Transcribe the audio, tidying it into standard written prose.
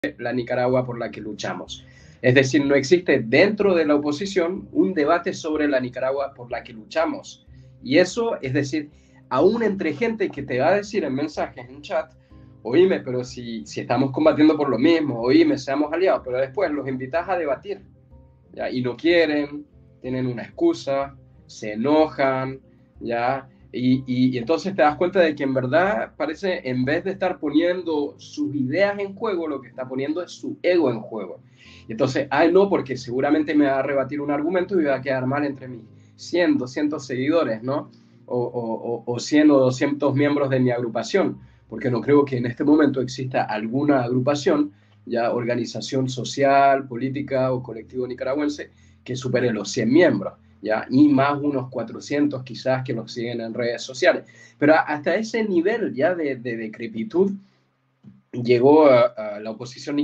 la Nicaragua por la que luchamos. Es decir, no existe dentro de la oposición un debate sobre la Nicaragua por la que luchamos. Y eso, es decir, aún entre gente que te va a decir en mensajes, en chat, oíme, pero si estamos combatiendo por lo mismo, oíme, seamos aliados, pero después los invitas a debatir, ¿ya? Y no quieren, tienen una excusa, se enojan, ¿ya? Y entonces te das cuenta de que en verdad parece, en vez de estar poniendo sus ideas en juego, lo que está poniendo es su ego en juego. Y entonces, ay no, porque seguramente me va a rebatir un argumento y va a quedar mal entre mis 100, 200 seguidores, ¿no? O 100 o 200 miembros de mi agrupación, porque no creo que en este momento exista alguna agrupación, ya organización social, política o colectivo nicaragüense, que supere los 100 miembros. ¿Ya? Y más unos 400 quizás que los siguen en redes sociales. Pero hasta ese nivel ya de decrepitud llegó a la oposición